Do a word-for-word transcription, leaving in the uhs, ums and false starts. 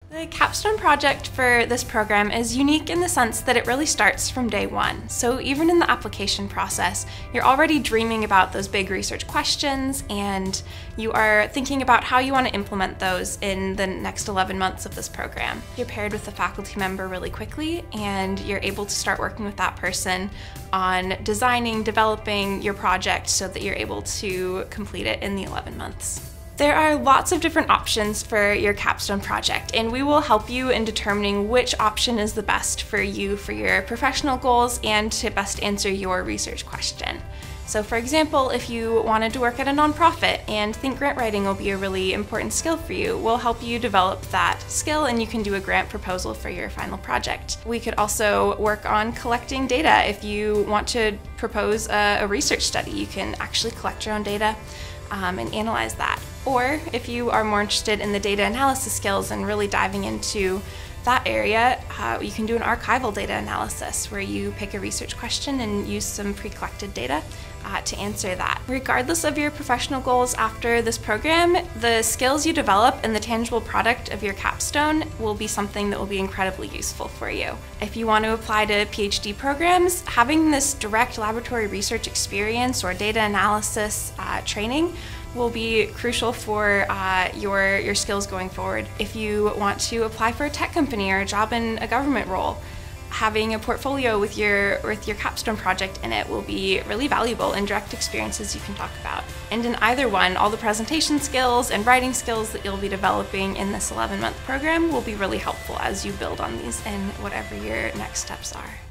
The capstone project for this program is unique in the sense that it really starts from day one. So even in the application process, you're already dreaming about those big research questions and you are thinking about how you want to implement those in the next eleven months of this program. You're paired with a faculty member really quickly and you're able to start working with that person on designing, developing your project so that you're able to complete it in the eleven months. There are lots of different options for your capstone project, and we will help you in determining which option is the best for you for your professional goals and to best answer your research question. So for example, if you wanted to work at a nonprofit and think grant writing will be a really important skill for you, we'll help you develop that skill and you can do a grant proposal for your final project. We could also work on collecting data. If you want to propose a, a research study, you can actually collect your own data um, and analyze that. Or if you are more interested in the data analysis skills and really diving into that area, uh, you can do an archival data analysis where you pick a research question and use some pre-collected data uh, to answer that. Regardless of your professional goals after this program, the skills you develop and the tangible product of your capstone will be something that will be incredibly useful for you. If you want to apply to PhD programs, having this direct laboratory research experience or data analysis uh, training will be crucial for uh, your, your skills going forward. If you want to apply for a tech company or a job in a government role, having a portfolio with your, with your capstone project in it will be really valuable and direct experiences you can talk about. And in either one, all the presentation skills and writing skills that you'll be developing in this eleven month program will be really helpful as you build on these in whatever your next steps are.